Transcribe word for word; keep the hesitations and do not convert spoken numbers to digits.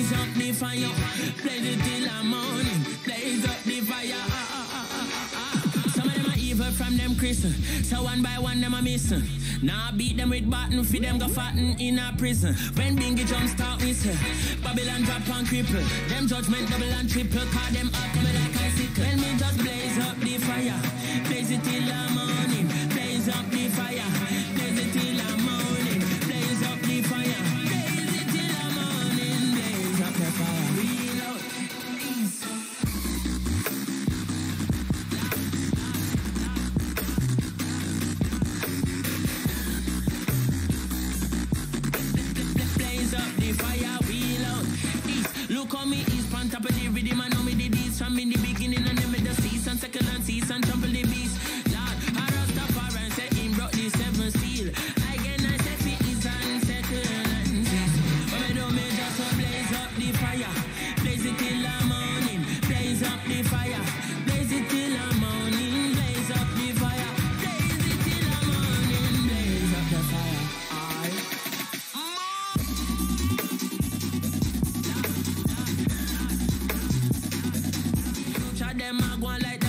blaze up the fire, blaze it till the morning, blaze up the fire. Ah, ah, ah, ah, ah. Some of them are evil from them Christian, so one by one them are missing. Now beat them with button, feed them go fatten in a prison. When Bingy jump start whistle, Babylon drop and cripple. Them judgment double and triple, call them up coming like a sickle. When me just blaze up the fire, blaze it till the morning, blaze up the fire, blaze it till the morning, blaze up the fire, blaze it till the morning, blaze up the fire. Reload. Blaze up the fire, wheel out. East, look on me, east, pan top of the rhythm, and know me the beats from in the beginning and then with the season, second and season, trample the beast. Lord, Rastafari and say him brought the seven seal. Again, I say fi is and second and six. But me do me just to blaze up the fire, blaze it till the morning, blaze up the fire, blaze it till the morning, blaze up the fire, blaze it till the morning, blaze up the fire. Aye. Them a go like